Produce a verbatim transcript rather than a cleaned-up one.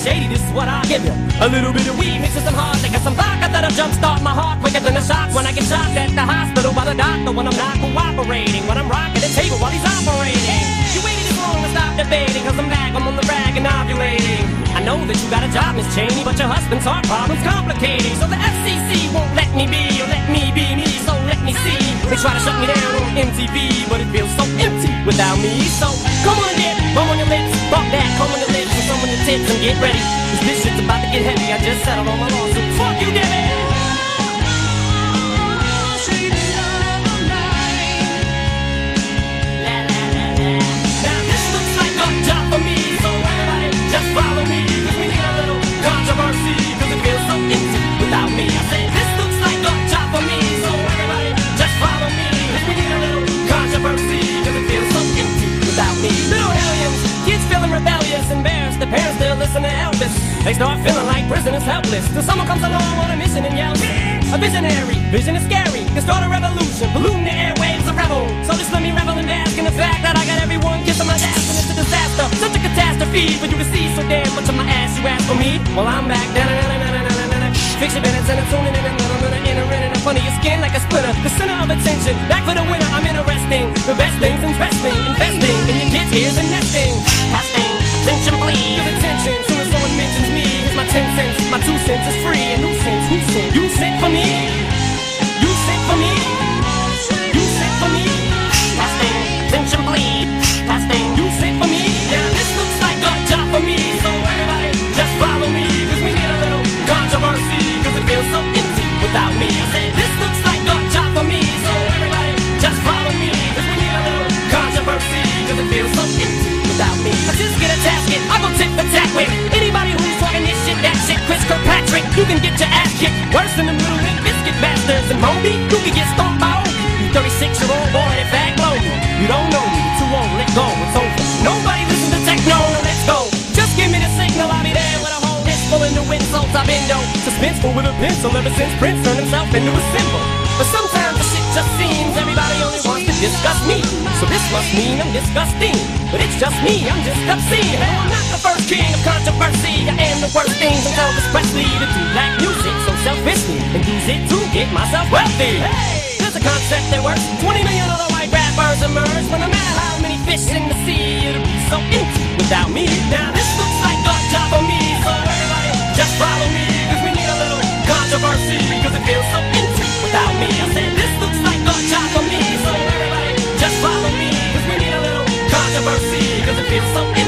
shady, this is what I give you. A little bit of weed mixed with some hard liquor, some vodka that'll jumpstart my heart quicker than a shock when I get shocked at the hospital by the doctor when I'm not cooperating, when I'm rocking the table while he's operating. You waited this long to stop debating, cause I'm back, I'm on the rag and ovulating. I know that you got a job, Miss Cheney, but your husband's heart problem's complicating. So the F C C won't let me be, or let me be me, so let me see. They try to shut me down on M T V, but it feels so empty without me. So come on, dip, bum on your lips, fuck that, come on your lips, and some on your tits, and get ready, cause this shit's about to get heavy. I just settled on my lawsuit. Fuck you, Debbie! Just follow me, cause we need a little controversy, cause it feels so empty without me. I said, this looks like a job for me, so everybody just follow me, cause we need a little controversy, cause it feels so empty without me. Little hellions, kids feeling rebellious, embarrassed, the parents still listen to Elvis. They start feeling like prisoners helpless, till someone comes along on a mission and yells, a visionary, vision is scary, can start a revolution, polluting the airwaves, a rebel. So just let me revel and bask in the fact that I got everyone kissing my ass, and it's a disaster, such a catastrophe for you to see so damn much of my ass. You ask for me, well I'm back. Fix your minutes and I'm tuning in and I'm gonna enter in and front of your skin like a splinter, the center of attention. Back for the winner, I'm interesting. The best things investing, investing in your kids' ears and nesting. Casting, attention please, give attention. Soon as someone mentions me, here's my ten cents. My two cents is free. And who sent? Who sent? You sent for me. You sent for me. You sent for me. Casting, attention please. Casting, you sent for me. Now this looks like a job for me, so everybody just follow me, cause we need a little controversy, cause it feels so empty without me. I said this looks like a job for me, so everybody just follow me, cause we need a little controversy, cause it feels so empty without me. I just get a tasket, I go tip for tack with anybody who's talking this shit, that shit. Chris Kirkpatrick, you can get your ass kicked worse than the Little League Biscuit Bastards. And Moby, you can get stomped by Obi. You thirty-six year old boy that fag blow me. You don't know me, you're too old, let go, it's over. Nobody listen to techno, let's go. Just give me the signal, I'll be there with a whole list full of new insults. I've been though suspenseful with a pencil ever since Prince turned himself into a symbol. But sometimes the shit just seems everybody only wants to discuss me. So this must mean I'm disgusting, but it's just me, I'm just obscene. No, I'm not the first king of controversy. I am the worst things and tell this Presley to do black music so selfishly and use it to get myself wealthy. Hey, there's a concept that works. twenty million other white rappers emerge, but no matter how many fish in the sea, it'll be so empty without me. Now this looks like a job for me, so everybody just follow me, cause we need a little controversy, cause it feels so empty without me. I said this looks like a job for me, so everybody just follow me, cause we need a little controversy, cause it feels so empty